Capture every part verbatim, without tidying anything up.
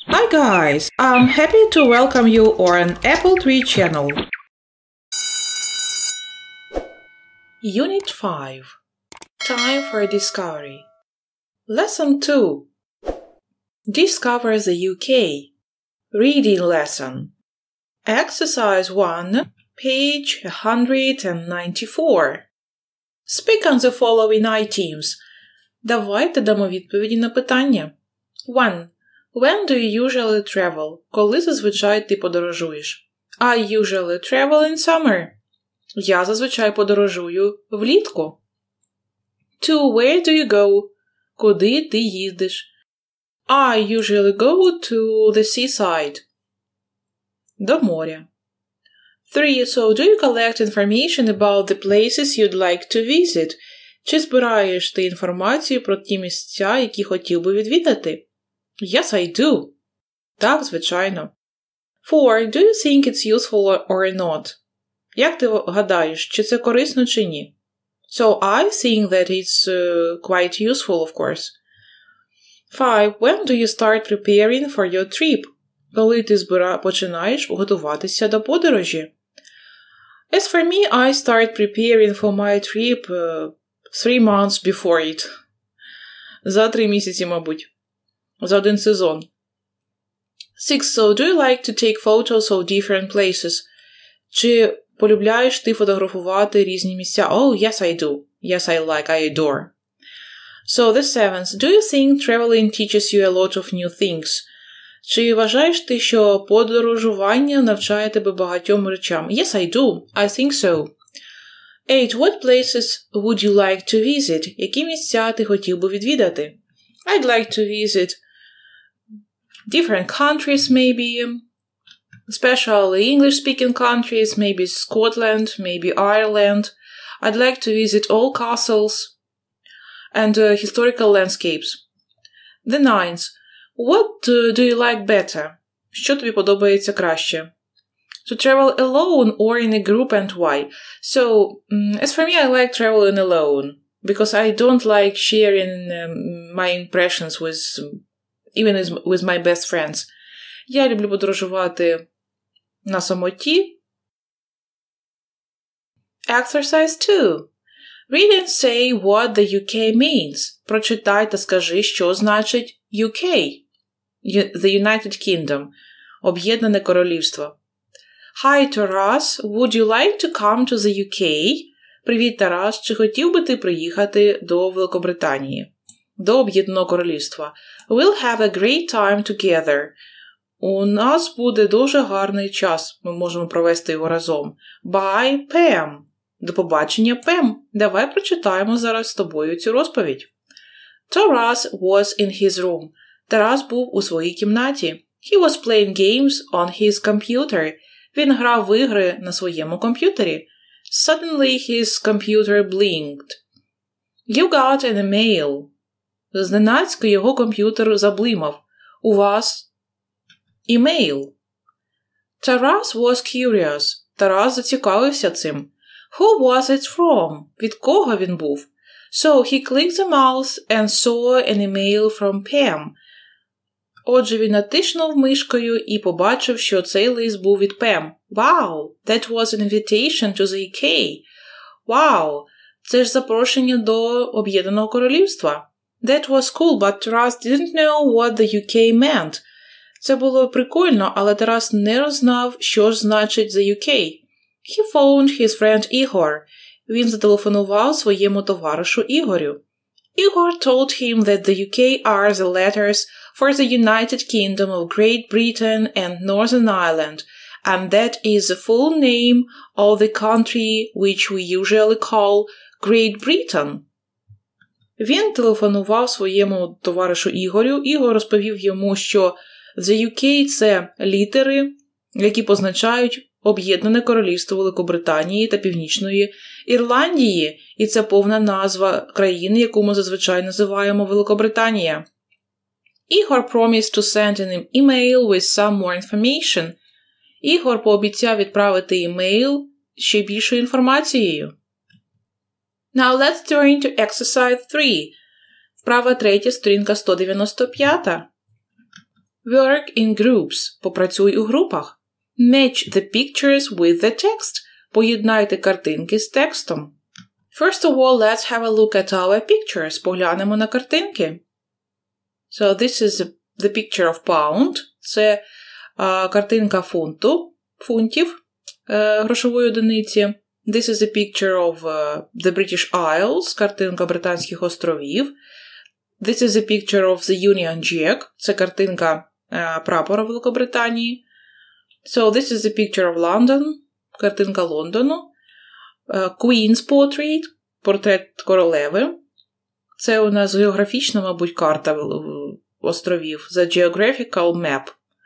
Hi guys, I'm happy to welcome you on Apple Tree channel. Unit five. Time for Discovery. Lesson two. Discover the U K. Reading lesson. Exercise one, page one hundred ninety-four. Speak on the following items. Давайте дамо відповіді на питання. one. When do you usually travel? Коли зазвичай ти подорожуєш? I usually travel in summer. Я зазвичай подорожую влітку. two. Where do you go? Куди ти їздиш? I usually go to the seaside. До моря. three. So do you collect information about the places you'd like to visit? Чи збираєш ти інформацію про ті місця, які хотів би відвідати? Yes, I do. Так, звичайно. four. Do you think it's useful or not? Як ти гадаєш, чи це корисно чи ні? So, I think that it's uh, quite useful, of course. five. When do you start preparing for your trip? Коли ти збира... починаєш готуватися до подорожі? As for me, I start preparing for my trip uh, three months before it. За три місяці, мабуть. За один сезон. six. So, do you like to take photos of different places? Чи полюбляєш ти фотографувати різні місця? Oh, yes, I do. Yes, I like, I adore. So, the seventh. Do you think traveling teaches you a lot of new things? Чи вважаєш ти, що подорожування навчає тебе багатьом речам? Yes, I do. I think so. eight. What places would you like to visit? Які місця ти хотів би відвідати? I'd like to visit different countries, maybe, especially English-speaking countries, maybe Scotland, maybe Ireland. I'd like to visit all castles and uh, historical landscapes. The ninth. What uh, do you like better? Що тобі подобається краще? To travel alone or in a group and why? So, um, as for me, I like traveling alone because I don't like sharing um, my impressions with, even as, with my best friends. Я люблю подорожувати на самоті. Exercise two. Read and say what the U K means. Прочитай та скажи, що значить U K. The United Kingdom. Об'єднане королівство. Hi, Taras. Would you like to come to the U K? Привіт, Тарас. Чи хотів би ти приїхати до Великобританії? До Об'єднаного королівства. We'll have a great time together. У нас буде дуже гарний час. Ми можемо провести його разом. Bye, Pam. До побачення, Пем. Давай прочитаємо зараз з тобою цю розповідь. Taras was in his room. Тарас був у своїй кімнаті. He was playing games on his computer. Він грав в ігри на своєму комп'ютері. Suddenly his computer blinked. You got an email. Зненацька його комп'ютер заблимав. У вас імейл. Taras was curious. Тарас зацікавився цим. Who was it from? Від кого він був? So he clicked the mouse and saw an email from Pam. Отже, він натиснув мишкою і побачив, що цей лист був від Пем. Wow, that was an invitation to the U K. Wow, це ж запрошення до Об'єднаного королівства. That was cool, but Taras didn't know what the U K meant. Це було прикольно, але Тарас не рознав, що ж значить the U K. He phoned his friend Igor. Він зателефонував своєму товаришу Ігорю. Igor told him that the U K are the letters for the United Kingdom of Great Britain and Northern Ireland, and that is the full name of the country which we usually call Great Britain. Він телефонував своєму товаришу Ігорю. Ігор розповів йому, що the U K – це літери, які позначають Об'єднане королівство Великобританії та Північної Ірландії, і це повна назва країни, яку ми зазвичай називаємо Великобританія. Ігор promised to send an email with some more information. Ігор пообіцяв відправити імейл ще більшою інформацією. Now let's turn to exercise three. Вправа третя, сторінка сто дев'яносто п'ять. Work in groups. Попрацюй у групах. Match the pictures with the text. Поєднайте картинки з текстом. First of all, let's have a look at our pictures. Поглянемо на картинки. So this is the picture of pound. Це uh, картинка фунту, фунтів, uh, грошової одиниці. This is a picture of uh, the British Isles, картинка Британських островів. This is a picture of the Union Jack, це картинка uh, прапора Великобританії. So this is a picture of London, картинка Лондону. Uh, Queen's portrait, портрет королеви. Це у нас географічна, мабуть, карта островів. The geographical map.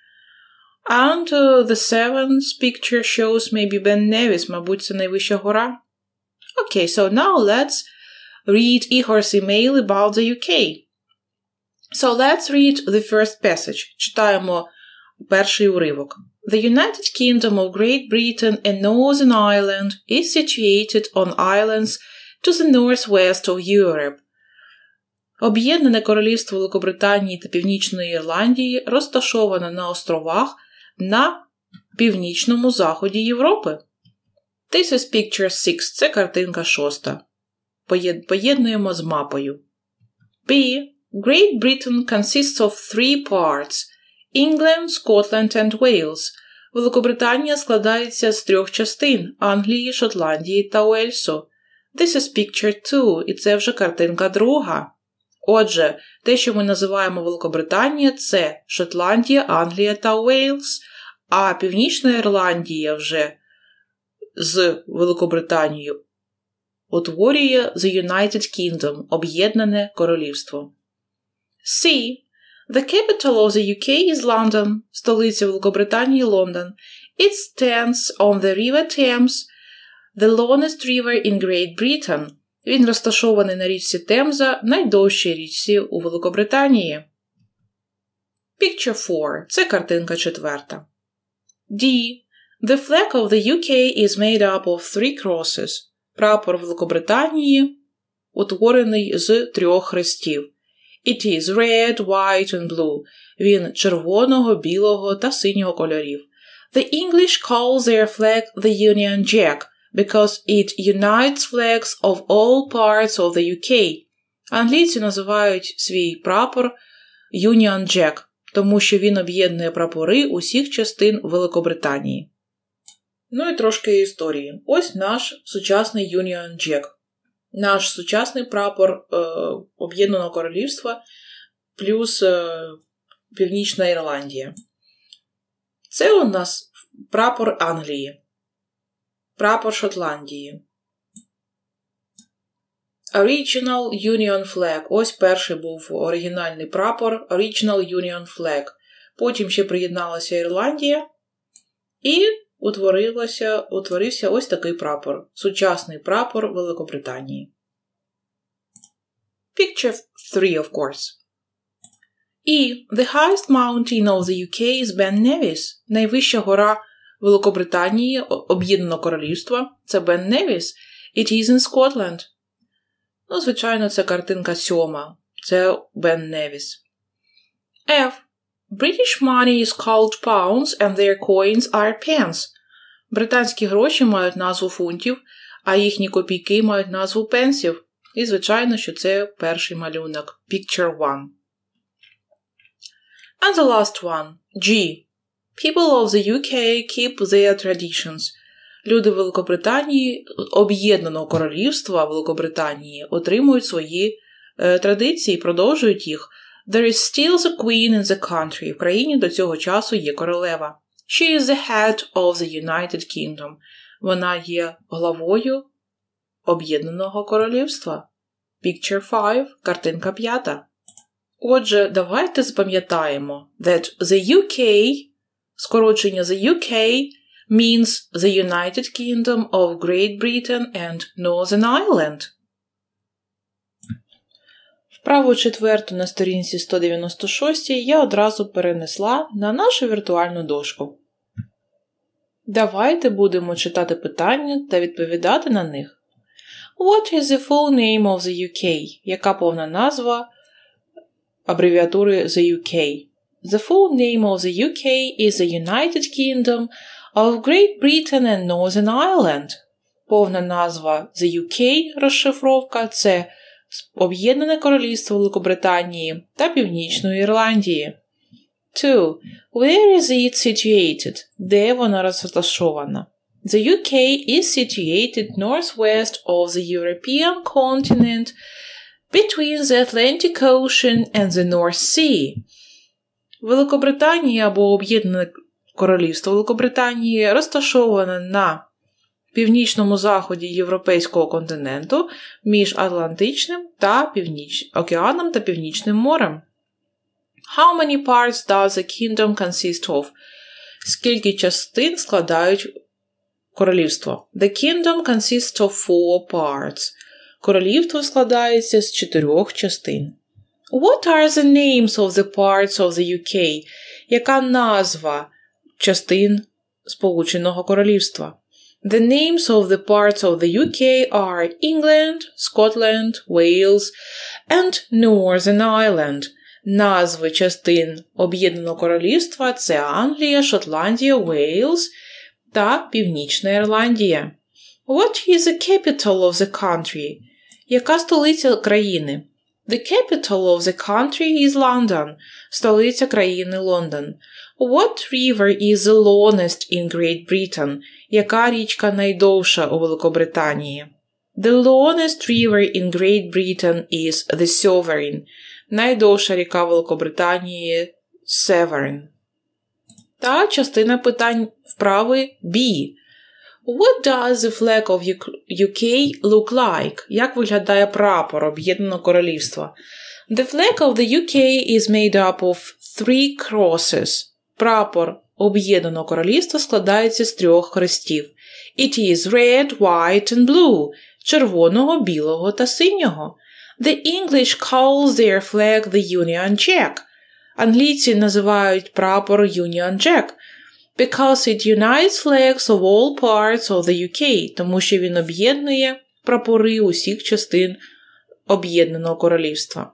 And uh, the seventh picture shows maybe Ben Nevis, мабуть, це найвища гора. Okay, so now let's read Ігор's email about the ю кей. So let's read the first passage. Читаємо перший уривок. The United Kingdom of Great Britain and Northern Ireland is situated on islands to the northwest of Europe. Об'єднане королівство Великобританії та Північної Ірландії розташоване на островах на північному заході Європи. This is picture six. Це картинка шоста. Поєднуємо з мапою. B. Great Britain consists of three parts. England, Scotland and Wales. Великобританія складається з трьох частин – Англії, Шотландії та Уельсу. This is picture two. І це вже картинка друга. Отже, те, що ми називаємо Великобританія, це Шотландія, Англія та Уельс, а Північна Ірландія вже з Великобританією утворює The United Kingdom – Об'єднане Королівство. C. The capital of the ю кей is London. Столиця Великобританії – Лондон. It stands on the River Thames, the longest river in Great Britain. Він розташований на річці Темза, найдовшій річці у Великобританії. Picture four. Це картинка четверта. D. The flag of the ю кей is made up of three crosses. Прапор Великобританії утворений з трьох хрестів. It is red, white and blue. Він червоного, білого та синього кольорів. The English call their flag the Union Jack, because it unites flags of all parts of the ю кей. Англійці називають свій прапор Union Jack, тому що він об'єднує прапори усіх частин Великобританії. Ну і трошки історії. Ось наш сучасний Union Jack. Наш сучасний прапор е, Об'єднаного Королівства плюс е, Північна Ірландія. Це у нас прапор Англії. Прапор Шотландії. Original Union Flag. Ось перший був оригінальний прапор Original Union Flag. Потім ще приєдналася Ірландія і утворилося, утворився ось такий прапор. Сучасний прапор Великобританії. Picture three, of course. E. The highest mountain of the ю кей is Ben Nevis. Найвища гора Великобританії, Об'єднаного Королівства, це Ben Nevis. It is in Scotland. Ну, звичайно, це картинка сьома. Це Ben Nevis. F. British money is called pounds and their coins are pence. Британські гроші мають назву фунтів, а їхні копійки мають назву пенсів. І, звичайно, що це перший малюнок. Picture one. And the last one. G. People of the ю кей keep their traditions. Люди Великобританії, Об'єднаного Королівства Великобританії, отримують свої е, традиції, продовжують їх. There is still the queen in the country. В країні до цього часу є королева. She is the head of the United Kingdom. Вона є главою Об'єднаного Королівства. Picture five, картинка п'ята. Отже, давайте запам'ятаємо that the ю кей, скорочення the ю кей, means the United Kingdom of Great Britain and Northern Ireland. Вправу четверту на сторінці сто дев'яносто шість я одразу перенесла на нашу віртуальну дошку. Давайте будемо читати питання та відповідати на них. What is the full name of the ю кей? Яка повна назва абревіатури the ю кей? The full name of the U K is the United Kingdom of Great Britain and Northern Ireland. Повна назва The ю кей, розшифровка, це Об'єднане Королівство Великобританії та Північної Ірландії. two. Where is it situated? Де вона розташована? The ю кей is situated northwest of the European continent between the Atlantic Ocean and the North Sea. Великобританія або Об'єднане Королівство Великобританії розташоване на північному заході Європейського континенту між Атлантичним та Північ... океаном та Північним морем. How many parts does the kingdom consist of? Скільки частин складають королівство? The kingdom consists of four parts. Королівство складається з чотирьох частин. What are the names of the parts of the ю кей? Яка назва частин Сполученого Королівства? The names of the parts of the ю кей are England, Scotland, Wales and Northern Ireland. Назви частин Об'єднаного Королівства – це Англія, Шотландія, Уейлз та Північна Ірландія. What is the capital of the country? Яка столиця країни? The capital of the country is London. Столиця країни Лондон. What river is the longest in Great Britain? Яка річка найдовша у Великобританії? The longest river in Great Britain is the Severn. Найдовша ріка Великобританії – Severn. Та частина питань вправи B. What does the flag of ю кей look like? Як виглядає прапор Об'єднаного Королівства? The flag of the ю кей is made up of three crosses. Прапор Об'єднаного Королівства складається з трьох хрестів. It is red, white and blue. Червоного, білого та синього. The English calls their flag the Union Jack. Англійці називають прапор Union Jack. Because it unites flags of all parts of the ю кей, тому що він об'єднує прапори усіх частин Об'єднаного Королівства.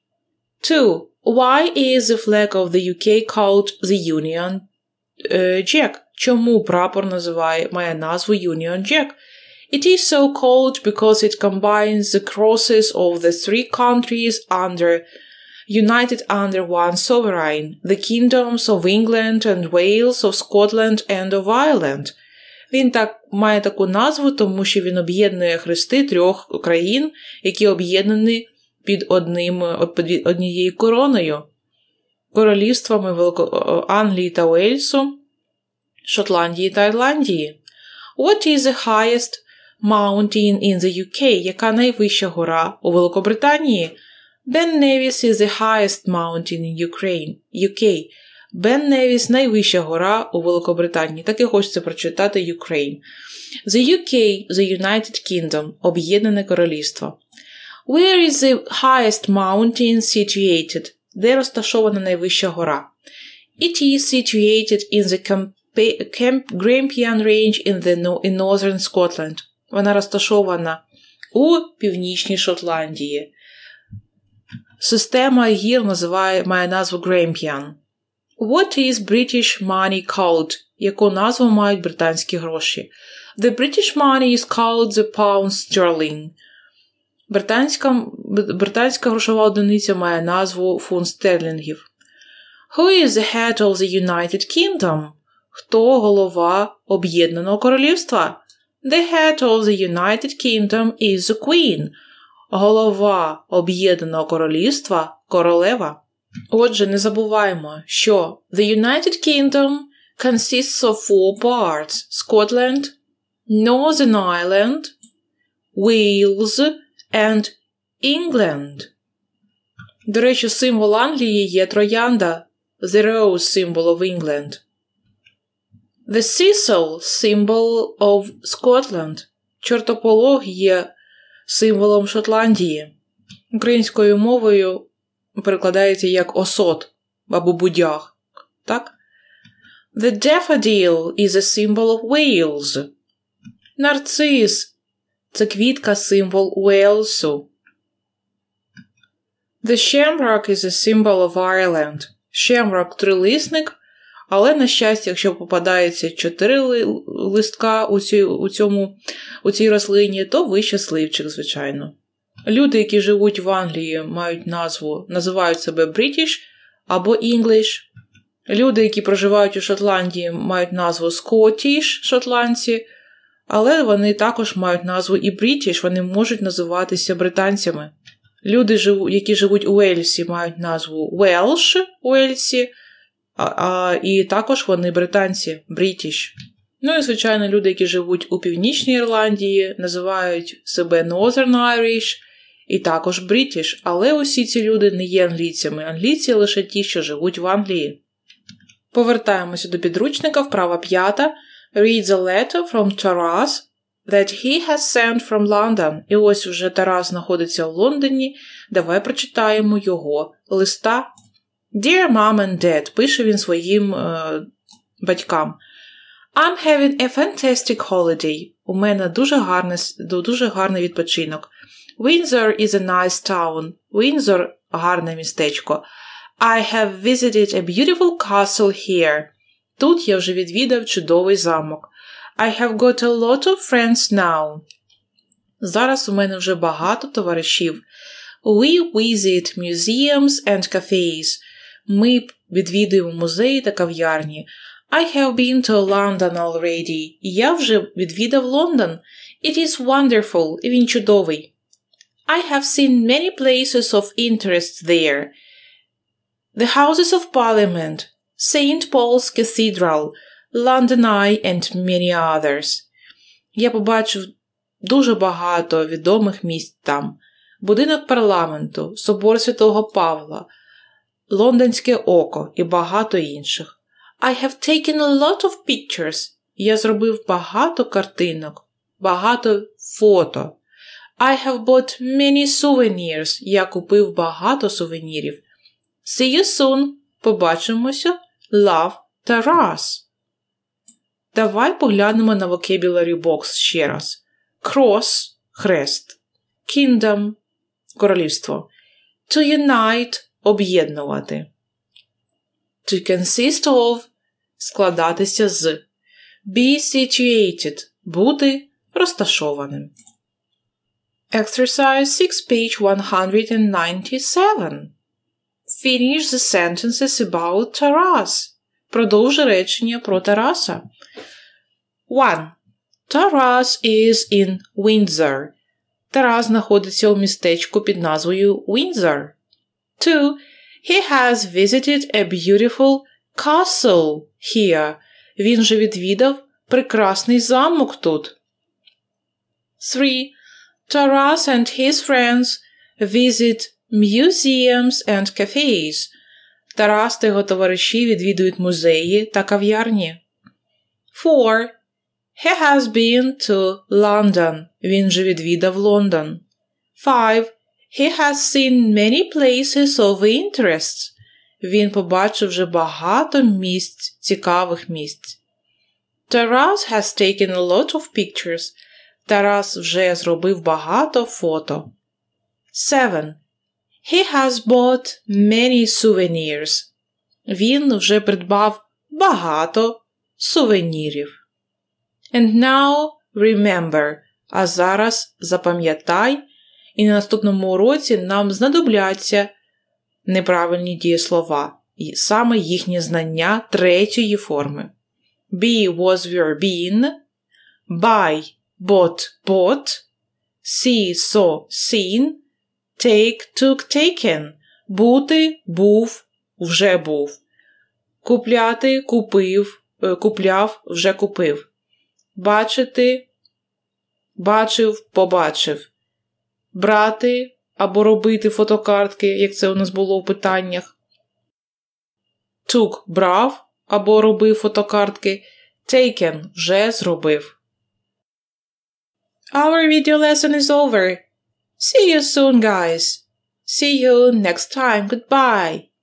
two. Why is the flag of the ю кей called the Union Jack? Чому прапор називає, має назву Union Jack? It is so called because it combines the crosses of the three countries under united under one sovereign, the kingdoms of England and Wales, of Scotland and of Ireland. Він так має таку назву, тому що він об'єднує хрести трьох країн, які об'єднані під одним, під однією короною. Королівствами Велико... Англії та Уельсу, Шотландії та Ірландії. What is the highest mountain in the ю кей? Яка найвища гора у Великобританії? Ben Nevis is the highest mountain in Ukraine, ю кей. Ben Nevis – найвища гора у Великобританії. Так і хочеться прочитати Ukraine. The ю кей, the United Kingdom, Об'єднане Королівство. Where is the highest mountain situated? Де розташована найвища гора? It is situated in the Camp- Grampian Range in, the no- in northern Scotland. Вона розташована у північній Шотландії. Система гір називає, має назву Grampian. What is British money called? Яку назву мають британські гроші? The British money is called the pound sterling. Британська, британська грошова одиниця має назву фунт стерлінгів. Who is the head of the United Kingdom? Хто голова Об'єднаного Королівства? The head of the United Kingdom is the Queen. Голова Об'єднаного Королівства – королева. Отже, не забуваємо, що The United Kingdom consists of four parts – Scotland, Northern Ireland, Wales and England. До речі, символ Англії є троянда – The Rose symbol of England. The Cecil symbol of Scotland. Чортополох є символом Шотландії. Українською мовою перекладається як осот або будяг. Так? The daffodil is a symbol of Wales. Нарцис – це квітка, символ Уелсу. The shamrock is a symbol of Ireland. Shamrock – трилисник, але, на щастя, якщо попадається чотири листка у, цій, у, цьому, у цій рослині, то ви щасливчик, звичайно. Люди, які живуть в Англії, мають назву, називають себе British або English. Люди, які проживають у Шотландії, мають назву Scottish, шотландці, але вони також мають назву і British, вони можуть називатися британцями. Люди, які живуть у Уельсі, мають назву Welsh, Уельсі, а, а, і також вони британці, British. Ну і, звичайно, люди, які живуть у Північній Ірландії, називають себе Northern Irish і також British, але усі ці люди не є англійцями. Англійці лише ті, що живуть в Англії. Повертаємося до підручника, вправа п'ята. Read the letter from Taras that he has sent from London. І ось вже Тарас знаходиться в Лондоні. Давай прочитаємо його листа. Dear Mom and Dad, пише він своїм е, батькам. I'm having a fantastic holiday. У мене дуже гарний, дуже гарний відпочинок. Windsor is a nice town. Windsor – гарне містечко. I have visited a beautiful castle here. Тут я вже відвідав чудовий замок. I have got a lot of friends now. Зараз у мене вже багато товаришів. We visit museums and cafes. Ми відвідуємо музеї та кав'ярні. I have been to London already. Я вже відвідав Лондон. It is wonderful. Він чудовий. I have seen many places of interest there. The Houses of Parliament, Saint Paul's Cathedral, London Eye and many others. Я побачив дуже багато відомих місць там. Будинок парламенту, собор Святого Павла, Лондонське око і багато інших. I have taken a lot of pictures. Я зробив багато картинок, багато фото. I have bought many souvenirs. Я купив багато сувенірів. See you soon. Побачимося. Love, Taras. Давай поглянемо на vocabulary box ще раз. Cross – хрест. Kingdom – королівство. To unite – об'єднувати. To consist of – складатися з. Be situated – бути розташованим. Exercise six, page one hundred ninety-seven. Finish the sentences about Taras. Продовжи речення про Тараса. one. Taras is in Windsor. Тарас знаходиться у містечку під назвою Windsor. two. He has visited a beautiful castle here. Він же відвідав прекрасний замок тут. three. Taras and his friends visit museums and cafes. Тарас та його товариші відвідують музеї та кав'ярні. four. He has been to London. Він же відвідав Лондон. five. He has seen many places of interest. Він побачив вже багато місць, цікавих місць. Taras has taken a lot of pictures. Тарас вже зробив багато фото. seven. He has bought many souvenirs. Він вже придбав багато сувенірів. And now remember. А зараз запам'ятай, і на наступному уроці нам знадобляться неправильні дієслова, і саме їхнє знання третьої форми. Be was were been, buy bought bought, see saw seen, take took taken, бути був вже був, купляти купив, купляв вже купив, бачити бачив побачив, брати або робити фотокартки, як це у нас було в питаннях. Took – брав або робив фотокартки. Taken – вже зробив. Our video lesson is over. See you soon, guys. See you next time. Goodbye.